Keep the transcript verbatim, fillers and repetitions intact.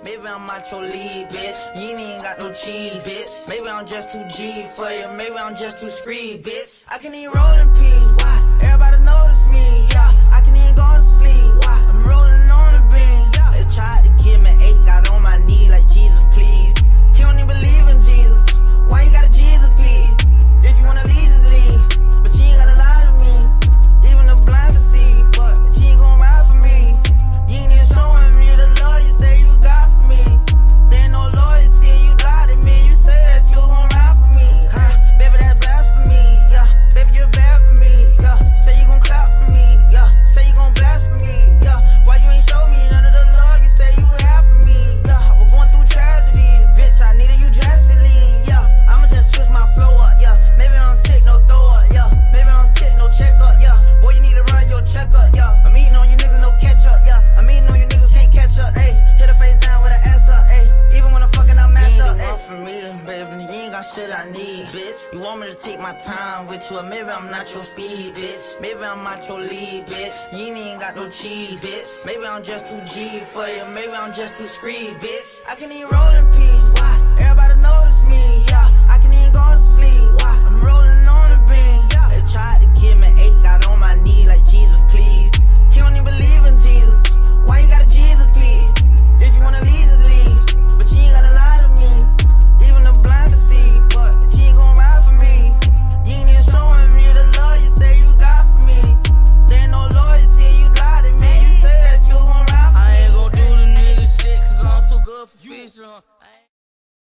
Maybe I'm out your league, bitch. You ain't even got no cheese, bitch. Maybe I'm just too G for you. Maybe I'm just too screed, bitch. I can even roll in peace. Why? Everybody notice me, yeah. I can even go to sleep. Why? I'm rolling on the beam, yeah. They tried to give me eight, got on my knee like Jesus, please. He don't even believe in Jesus. Why you got a Jesus, please? If you wanna leave, just leave. But you ain't gotta lie to me. Even the blind can see, but she ain't gon' ride for me. You ain't even showing me the love you say you got for me. There ain't no loyalty, you lied to me. You say that you gon' ride for me. Huh? Baby, that's blasphemy, yeah. Baby, you're bad for me, yeah. Say you gon' clap for me, yeah. Say you gon' blast for me, yeah. Why you ain't show me none of the love you say you have for me, yeah. We're going through tragedy, bitch, I needed you drastically, yeah. I'ma just switch my flow up, yeah. Maybe I'm sick, no throw up, yeah. Maybe I'm sick, no check up, yeah. Boy, you need to run your checkup, yeah. I'm eating on you niggas, no catch up, yeah. I'm eating on you niggas, can't catch up, ayy. Hit her face down with an ass up, ayy. Even when I'm fucking, I'm messed up, ayy. For me, baby, you ain't got shit I need, bitch. You want me to take my time with you, or maybe I'm not your speed, bitch. Maybe I'm out your league, bitch. You ain't even got no cheese, bitch. Maybe I'm just too G for you, maybe I'm just too screed, bitch. I can even roll in peace.